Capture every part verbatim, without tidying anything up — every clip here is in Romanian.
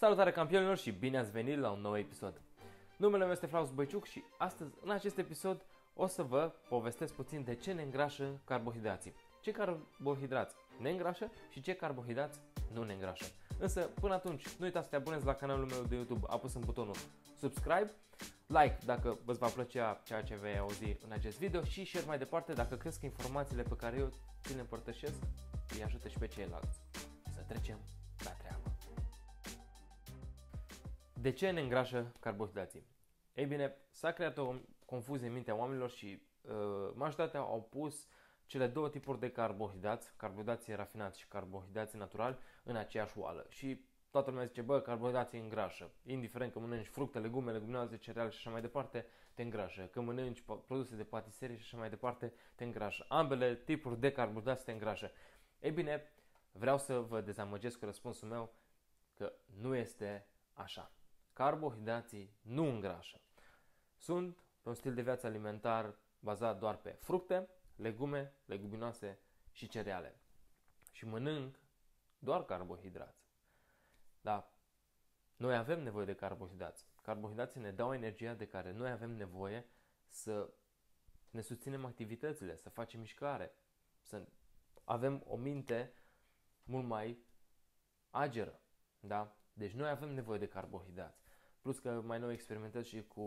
Salutare campionilor și bine ați venit la un nou episod. Numele meu este Flaus Băiciuc și astăzi, în acest episod, o să vă povestesc puțin de ce ne îngrașă carbohidrații. Ce carbohidrați ne îngrașă și ce carbohidrați nu ne îngrașă. Însă, până atunci, nu uitați să te abonezi la canalul meu de YouTube apăsând butonul subscribe, like dacă îți va plăcea ceea ce vei auzi în acest video și share mai departe dacă crezi că informațiile pe care eu ți le împărtășesc îi ajută și pe ceilalți. Să trecem la treabă. De ce ne îngrașă carbohidrații? Ei bine, s-a creat o confuzie în mintea oamenilor și uh, majoritatea au pus cele două tipuri de carbohidrați, carbohidrații rafinați și carbohidrații naturali, în aceeași oală. Și toată lumea zice, bă, carbohidrații îngrașă. Indiferent că mănânci fructe, legume, leguminoase, cereale și așa mai departe, te îngrașă. Că mănânci produse de patiserie și așa mai departe, te îngrașă. Ambele tipuri de carbohidrați te îngrașă. Ei bine, vreau să vă dezamăgesc cu răspunsul meu că nu este așa. Carbohidrații nu îngrașă. Sunt pe un stil de viață alimentar bazat doar pe fructe, legume, leguminoase și cereale. Și mănânc doar carbohidrați. Dar noi avem nevoie de carbohidrați. Carbohidrații ne dau energia de care noi avem nevoie să ne susținem activitățile, să facem mișcare, să avem o minte mult mai ageră. Da? Deci noi avem nevoie de carbohidrați. Plus că mai nou experimentez și cu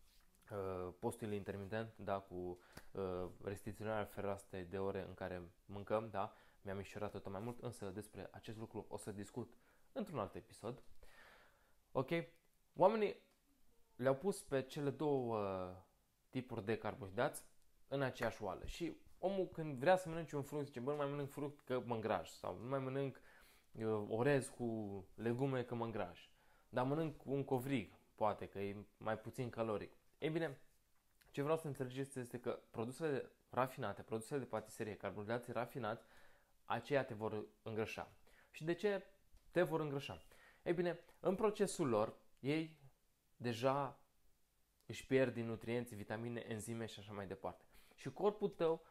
uh, postul intermitent, da, cu uh, restricționarea fereastrei de ore în care mâncăm, da, mi-am micșorat tot mai mult, însă despre acest lucru o să discut într-un alt episod. Ok? Oamenii le-au pus pe cele două uh, tipuri de carbohidrați în aceeași oală și omul când vrea să mănânce un fruct zice, bă, nu mai mănânc fruct că mă îngraș sau nu mai mănânc uh, orez cu legume că mă îngraș. Dar mănânc un covrig, poate că e mai puțin caloric. Ei bine, ce vreau să înțelegeți este că produsele rafinate, produsele de patiserie, carbohidrații rafinați, aceia te vor îngrășa. Și de ce te vor îngrășa? Ei bine, în procesul lor, ei deja își pierd din nutrienți, vitamine, enzime și așa mai departe. Și corpul tău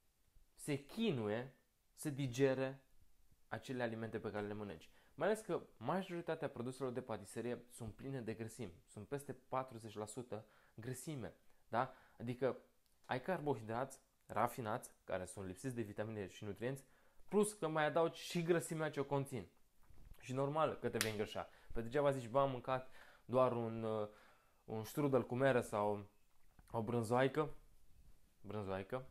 se chinuie să digere acele alimente pe care le mănânci. Mai ales că majoritatea produselor de patiserie sunt pline de grăsimi. Sunt peste patruzeci la sută grăsime. Da? Adică ai carbohidrați rafinați, care sunt lipsiți de vitamine și nutrienți, plus că mai adaugi și grăsimea ce o conțin. Și normal că te vei îngrășa. Pe degeaba zici, bă, am mâncat doar un, uh, un strudel cu mere sau o brânzoaică, brânzoaică,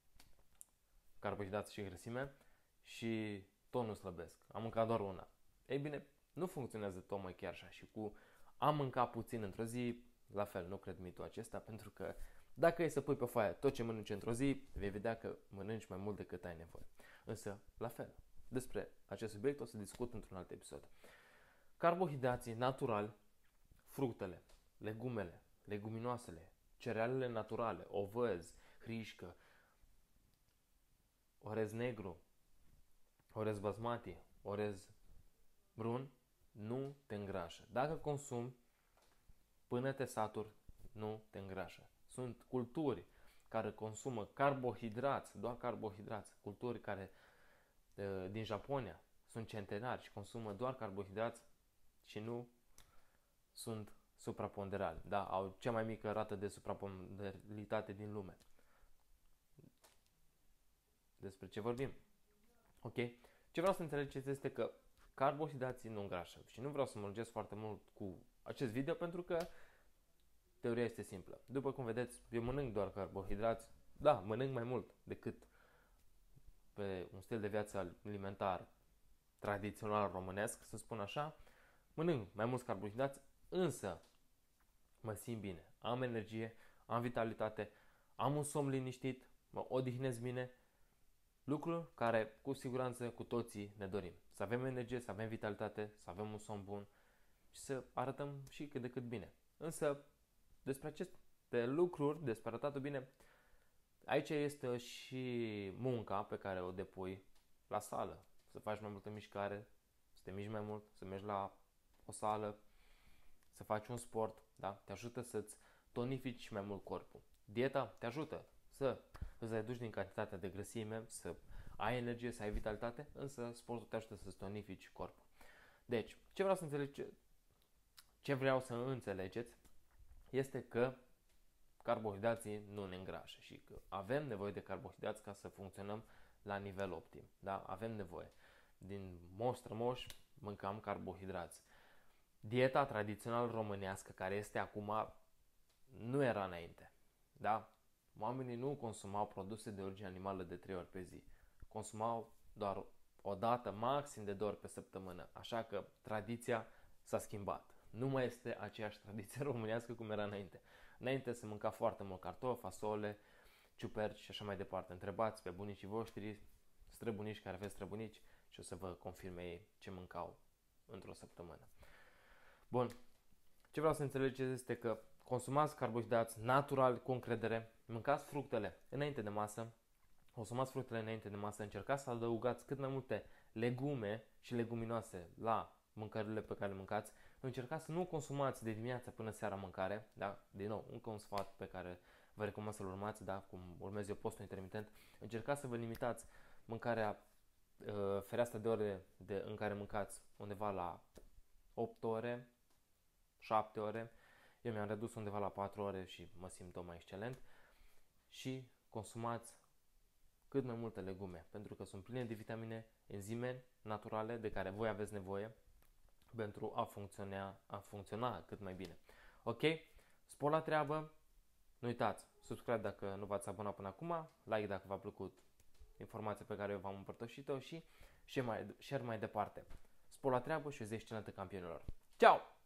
carbohidrați și grăsime și tot nu slăbesc. Am mâncat doar una. Ei bine, nu funcționează tocmai chiar așa și cu am mâncat puțin într-o zi, la fel, nu cred mitul acesta, pentru că dacă e să pui pe foaie tot ce mănânci într-o zi, vei vedea că mănânci mai mult decât ai nevoie. Însă, la fel, despre acest subiect o să discut într-un alt episod. Carbohidrații naturali, fructele, legumele, leguminoasele, cerealele naturale, ovăz, hrișcă, orez negru, orez basmati, orez brun, nu te îngrașă. Dacă consumi până te saturi, nu te îngrașă. Sunt culturi care consumă carbohidrați, doar carbohidrați, culturi care din Japonia sunt centenari și consumă doar carbohidrați și nu sunt supraponderali. Da, au cea mai mică rată de supraponderalitate din lume. Despre ce vorbim? Ok? Ce vreau să înțelegeți este că carbohidrații nu îngrașă și nu vreau să mă lungesc foarte mult cu acest video pentru că teoria este simplă. După cum vedeți, eu mănânc doar carbohidrați, da, mănânc mai mult decât pe un stil de viață alimentar tradițional românesc, să spun așa, mănânc mai mulți carbohidrați, însă mă simt bine, am energie, am vitalitate, am un somn liniștit, mă odihnesc bine, lucruri care cu siguranță cu toții ne dorim. Să avem energie, să avem vitalitate, să avem un somn bun și să arătăm și cât de cât bine. Însă despre aceste lucruri, despre arătatul bine, aici este și munca pe care o depui la sală. Să faci mai multă mișcare, să te miști mai mult, să mergi la o sală, să faci un sport, da? Te ajută să-ți tonifici mai mult corpul. Dieta te ajută să îți reduci din cantitatea de grăsime, să ai energie, să ai vitalitate, însă sportul te ajută să-ți tonifici corpul. Deci, ce vreau să înțelege, Ce vreau să înțelegeți este că carbohidrații nu ne îngrașă și că avem nevoie de carbohidrați ca să funcționăm la nivel optim. Da? Avem nevoie. Din moș strămoș mâncam carbohidrați. Dieta tradițională românească, care este acum, nu era înainte. Da? Oamenii nu consumau produse de origine animală de trei ori pe zi. Consumau doar o dată, maxim de două ori pe săptămână. Așa că tradiția s-a schimbat. Nu mai este aceeași tradiție românească cum era înainte. Înainte se mânca foarte mult cartofi, fasole, ciuperci și așa mai departe. Întrebați pe bunicii voștri, străbunici care aveți străbunici și o să vă confirme ei ce mâncau într-o săptămână. Bun, ce vreau să înțelegeți este că consumați carbohidrați natural, cu încredere, mâncați fructele înainte de masă, consumați fructele înainte de masă, încercați să adăugați cât mai multe legume și leguminoase la mâncărurile pe care le mâncați, încercați să nu consumați de dimineața până seara mâncare, da? Din nou, încă un sfat pe care vă recomand să-l urmați, da? Cum urmez eu postul intermitent, încercați să vă limitați mâncarea, uh, fereastra de ore de, în care mâncați undeva la opt ore, șapte ore, eu mi-am redus undeva la patru ore și mă simt tot mai excelent și consumați cât mai multe legume, pentru că sunt pline de vitamine, enzime naturale de care voi aveți nevoie pentru a funcționa, a funcționa cât mai bine. Ok? Spor la treabă, nu uitați, subscribe dacă nu v-ați abonat până acum, like dacă v-a plăcut informația pe care eu v-am împărtășit-o și share mai, share mai departe. Spor la treabă și o zi excelentă campionilor. Ciao!